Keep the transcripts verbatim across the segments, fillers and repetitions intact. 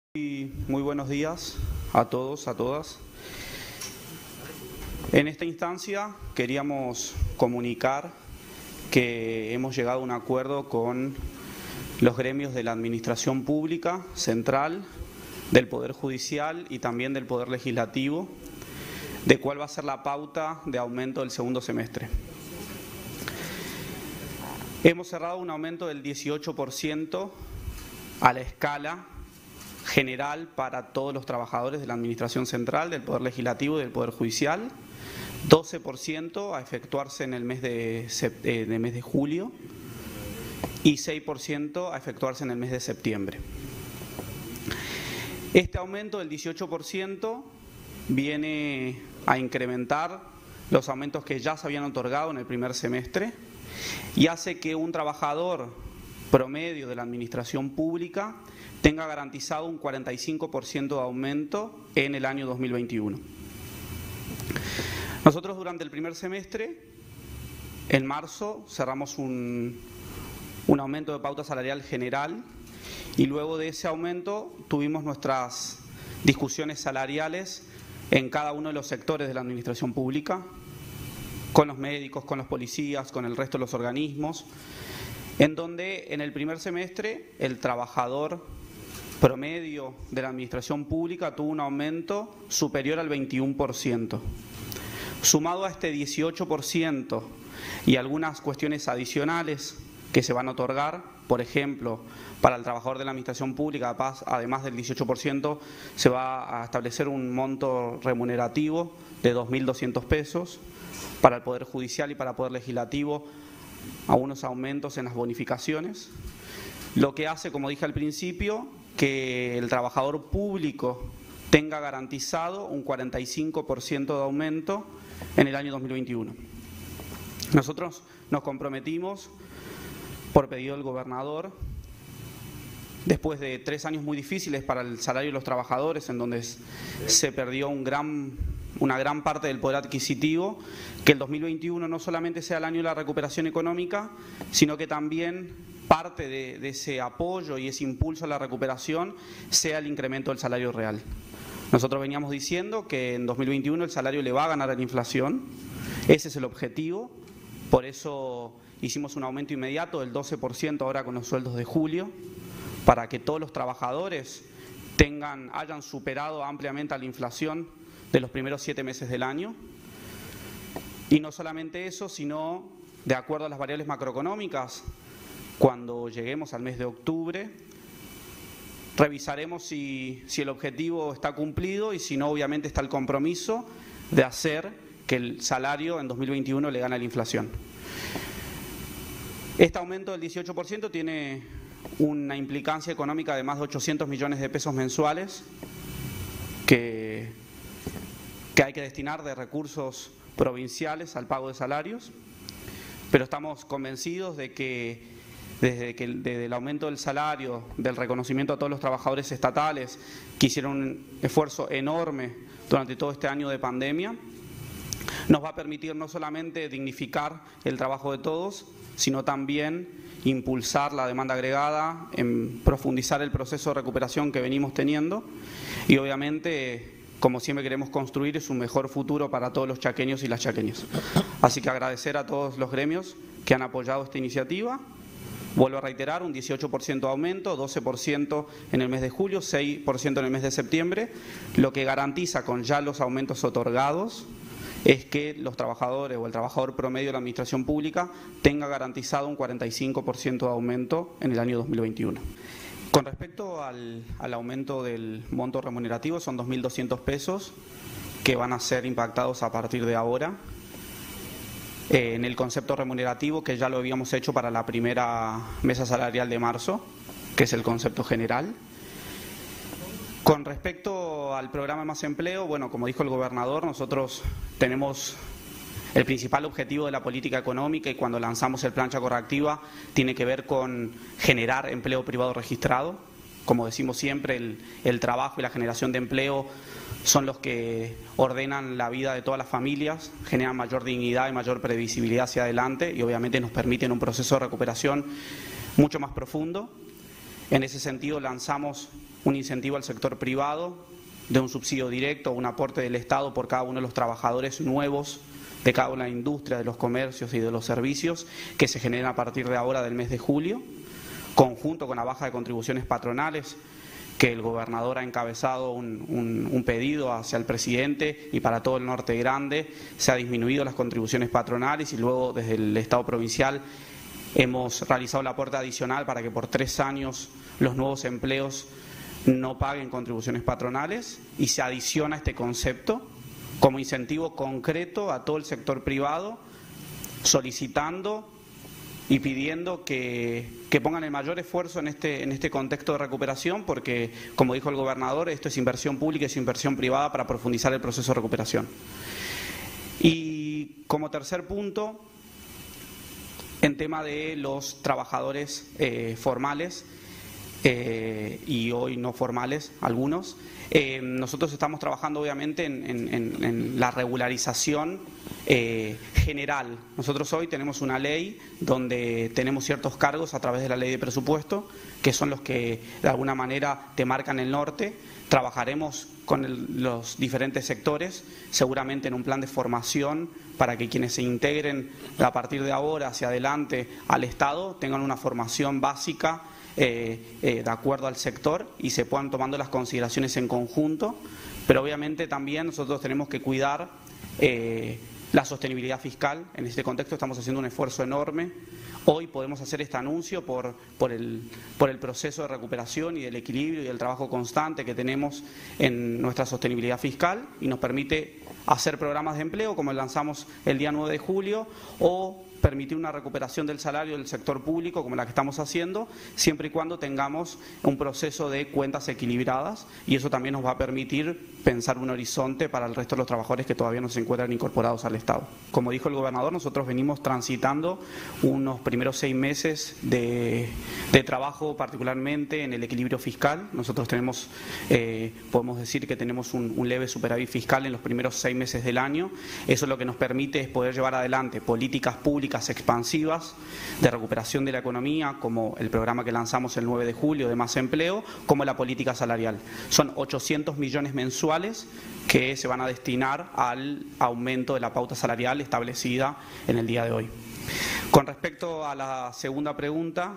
Y muy buenos días a todos, a todas. En esta instancia queríamos comunicar que hemos llegado a un acuerdo con los gremios de la Administración Pública Central, del Poder Judicial y también del Poder Legislativo, de cuál va a ser la pauta de aumento del segundo semestre. Hemos cerrado un aumento del dieciocho por ciento a la escala general para todos los trabajadores de la Administración Central, del Poder Legislativo y del Poder Judicial, doce por ciento a efectuarse en el mes de, eh, de mes de julio y seis por ciento a efectuarse en el mes de septiembre. Este aumento del dieciocho por ciento viene a incrementar los aumentos que ya se habían otorgado en el primer semestre y hace que un trabajador promedio de la Administración Pública tenga garantizado un cuarenta y cinco por ciento de aumento en el año dos mil veintiuno. Nosotros durante el primer semestre, en marzo, cerramos un, un aumento de pauta salarial general y luego de ese aumento tuvimos nuestras discusiones salariales en cada uno de los sectores de la Administración Pública, con los médicos, con los policías, con el resto de los organismos, en donde en el primer semestre el trabajador promedio de la Administración Pública tuvo un aumento superior al veintiuno por ciento. Sumado a este dieciocho por ciento y algunas cuestiones adicionales que se van a otorgar, por ejemplo, para el trabajador de la Administración Pública, además del dieciocho por ciento, se va a establecer un monto remunerativo de dos mil doscientos pesos, para el Poder Judicial y para el Poder Legislativo, a unos aumentos en las bonificaciones, lo que hace, como dije al principio, que el trabajador público tenga garantizado un cuarenta y cinco por ciento de aumento en el año dos mil veintiuno. Nosotros nos comprometimos, por pedido del gobernador, después de tres años muy difíciles para el salario de los trabajadores, en donde se perdió un gran, una gran parte del poder adquisitivo, que el dos mil veintiuno no solamente sea el año de la recuperación económica, sino que también parte de, de ese apoyo y ese impulso a la recuperación sea el incremento del salario real. Nosotros veníamos diciendo que en dos mil veintiuno el salario le va a ganar a la inflación, ese es el objetivo, por eso hicimos un aumento inmediato del doce por ciento ahora con los sueldos de julio, para que todos los trabajadores tengan, hayan superado ampliamente a la inflación de los primeros siete meses del año. Y no solamente eso, sino de acuerdo a las variables macroeconómicas, cuando lleguemos al mes de octubre, revisaremos si, si el objetivo está cumplido y si no, obviamente está el compromiso de hacer que el salario en dos mil veintiuno le gane a la inflación. Este aumento del dieciocho por ciento tiene una implicancia económica de más de ochocientos millones de pesos mensuales que, que hay que destinar de recursos provinciales al pago de salarios, pero estamos convencidos de que desde, que, desde el aumento del salario, del reconocimiento a todos los trabajadores estatales que hicieron un esfuerzo enorme durante todo este año de pandemia, nos va a permitir no solamente dignificar el trabajo de todos, sino también impulsar la demanda agregada, en profundizar el proceso de recuperación que venimos teniendo y obviamente, como siempre queremos construir, es un mejor futuro para todos los chaqueños y las chaqueñas. Así que agradecer a todos los gremios que han apoyado esta iniciativa. Vuelvo a reiterar, un dieciocho por ciento de aumento, doce por ciento en el mes de julio, seis por ciento en el mes de septiembre, lo que garantiza con ya los aumentos otorgados es que los trabajadores o el trabajador promedio de la Administración Pública tenga garantizado un cuarenta y cinco por ciento de aumento en el año dos mil veintiuno. Con respecto al, al aumento del monto remunerativo, son dos mil doscientos pesos que van a ser impactados a partir de ahora eh, en el concepto remunerativo que ya lo habíamos hecho para la primera mesa salarial de marzo, que es el concepto general. Con respecto al programa Más Empleo, bueno, como dijo el gobernador, nosotros tenemos el principal objetivo de la política económica y cuando lanzamos el plan Chaco Reactiva tiene que ver con generar empleo privado registrado. Como decimos siempre, el, el trabajo y la generación de empleo son los que ordenan la vida de todas las familias, generan mayor dignidad y mayor previsibilidad hacia adelante y obviamente nos permiten un proceso de recuperación mucho más profundo. En ese sentido lanzamos un incentivo al sector privado de un subsidio directo o un aporte del Estado por cada uno de los trabajadores nuevos de cada una de la industria, de los comercios y de los servicios que se generan a partir de ahora del mes de julio, conjunto con la baja de contribuciones patronales, que el gobernador ha encabezado un, un, un pedido hacia el presidente y para todo el norte grande se ha disminuido las contribuciones patronales y luego desde el Estado provincial hemos realizado el aporte adicional para que por tres años los nuevos empleos no paguen contribuciones patronales y se adiciona este concepto como incentivo concreto a todo el sector privado, solicitando y pidiendo que, que pongan el mayor esfuerzo en este, en este contexto de recuperación, porque, como dijo el gobernador, esto es inversión pública y es inversión privada para profundizar el proceso de recuperación. Y como tercer punto, en tema de los trabajadores eh, formales eh, y hoy no formales, algunos, Eh, nosotros estamos trabajando obviamente en, en, en la regularización eh, general. Nosotros hoy tenemos una ley donde tenemos ciertos cargos a través de la ley de presupuesto, que son los que de alguna manera te marcan el norte. Trabajaremos con el, los diferentes sectores, seguramente en un plan de formación para que quienes se integren a partir de ahora hacia adelante al Estado tengan una formación básica Eh, eh, de acuerdo al sector y se puedan tomando las consideraciones en conjunto, pero obviamente también nosotros tenemos que cuidar eh, la sostenibilidad fiscal. En este contexto estamos haciendo un esfuerzo enorme. Hoy podemos hacer este anuncio por, por, el, por el proceso de recuperación y del equilibrio y el trabajo constante que tenemos en nuestra sostenibilidad fiscal y nos permite hacer programas de empleo como lanzamos el día nueve de julio o permitir una recuperación del salario del sector público como la que estamos haciendo, siempre y cuando tengamos un proceso de cuentas equilibradas y eso también nos va a permitir pensar un horizonte para el resto de los trabajadores que todavía no se encuentran incorporados al Estado. Como dijo el gobernador, nosotros venimos transitando unos primeros seis meses de, de trabajo particularmente en el equilibrio fiscal. Nosotros tenemos, eh, podemos decir que tenemos un, un leve superávit fiscal en los primeros seis meses del año. Eso lo que nos permite es poder llevar adelante políticas públicas expansivas de recuperación de la economía, como el programa que lanzamos el nueve de julio de Más Empleo, como la política salarial. Son ochocientos millones mensuales que se van a destinar al aumento de la pauta salarial establecida en el día de hoy. Con respecto a la segunda pregunta,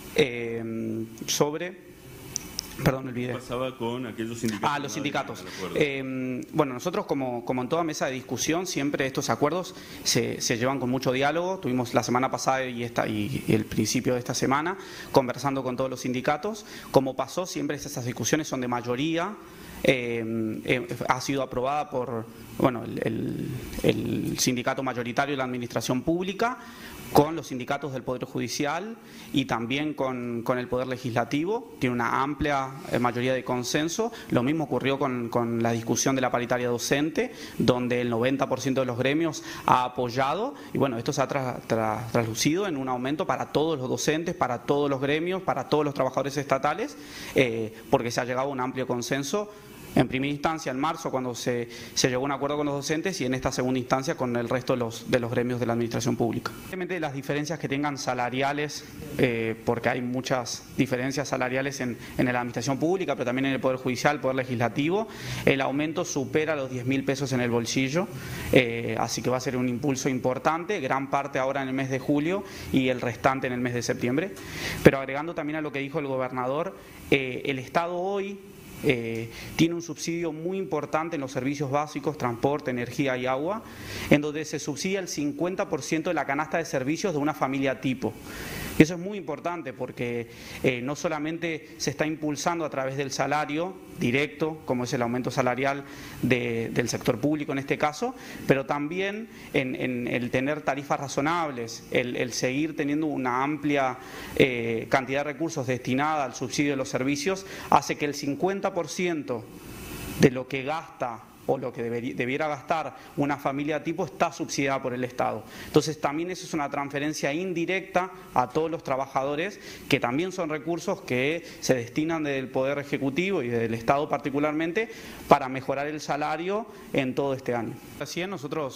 eh, sobre... Perdón, me olvidé. ¿Qué pasaba con aquellos sindicatos? Ah, los sindicatos. Eh, bueno, nosotros como, como en toda mesa de discusión, siempre estos acuerdos se, se llevan con mucho diálogo. Tuvimos la semana pasada y, esta, y, y el principio de esta semana conversando con todos los sindicatos. Como pasó, siempre estas discusiones son de mayoría. Eh, eh, ha sido aprobada por bueno, el, el, el sindicato mayoritario de la Administración Pública, con los sindicatos del Poder Judicial y también con, con el Poder Legislativo. Tiene una amplia mayoría de consenso. Lo mismo ocurrió con, con la discusión de la paritaria docente, donde el noventa por ciento de los gremios ha apoyado y bueno, esto se ha tra, tra, traslucido en un aumento para todos los docentes, para todos los gremios, para todos los trabajadores estatales, eh, porque se ha llegado a un amplio consenso. En primera instancia, en marzo, cuando se, se llegó a un acuerdo con los docentes y en esta segunda instancia con el resto de los, de los gremios de la Administración Pública. Obviamente las diferencias que tengan salariales, eh, porque hay muchas diferencias salariales en, en la Administración Pública, pero también en el Poder Judicial, el Poder Legislativo, el aumento supera los diez mil pesos en el bolsillo, eh, así que va a ser un impulso importante, gran parte ahora en el mes de julio y el restante en el mes de septiembre. Pero agregando también a lo que dijo el gobernador, eh, el Estado hoy Eh, tiene un subsidio muy importante en los servicios básicos, transporte, energía y agua, en donde se subsidia el cincuenta por ciento de la canasta de servicios de una familia tipo. Y eso es muy importante porque eh, no solamente se está impulsando a través del salario directo, como es el aumento salarial de, del sector público en este caso, pero también en, en el tener tarifas razonables, el, el seguir teniendo una amplia eh, cantidad de recursos destinada al subsidio de los servicios, hace que el cincuenta por ciento de lo que gasta o lo que debería, debiera gastar una familia tipo está subsidiada por el Estado. Entonces también eso es una transferencia indirecta a todos los trabajadores, que también son recursos que se destinan del Poder Ejecutivo y del Estado particularmente para mejorar el salario en todo este año. Así nosotros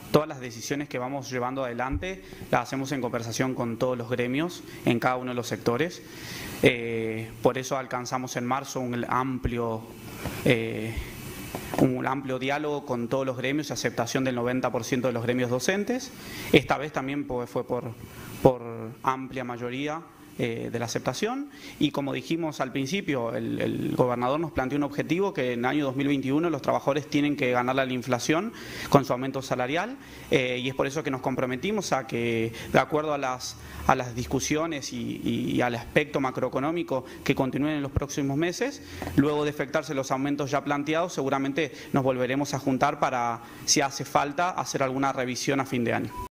todas las decisiones que vamos llevando adelante las hacemos en conversación con todos los gremios en cada uno de los sectores. Eh, por eso alcanzamos en marzo un amplio, eh, un amplio diálogo con todos los gremios y aceptación del noventa por ciento de los gremios docentes. Esta vez también fue por, por amplia mayoría Eh, de la aceptación, y como dijimos al principio, el, el gobernador nos planteó un objetivo que en el año dos mil veintiuno los trabajadores tienen que ganarle a la inflación con su aumento salarial, eh, y es por eso que nos comprometimos a que, de acuerdo a las, a las discusiones y, y, y al aspecto macroeconómico que continúen en los próximos meses, luego de efectuarse los aumentos ya planteados, seguramente nos volveremos a juntar para, si hace falta, hacer alguna revisión a fin de año.